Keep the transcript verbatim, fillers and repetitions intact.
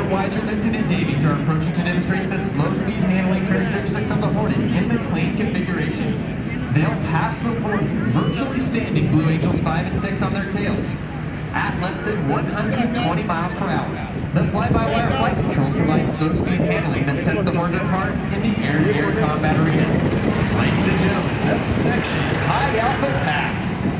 Wiser Lieutenant Davies are approaching to demonstrate the slow speed handling characteristics of the Hornet in the clean configuration. They'll pass before virtually standing Blue Angels five and six on their tails at less than one hundred twenty miles per hour. The fly-by-wire flight controls provide slow speed handling that sets the Hornet apart in the air-to-air combat arena. Ladies and gentlemen, the section High Alpha Pass.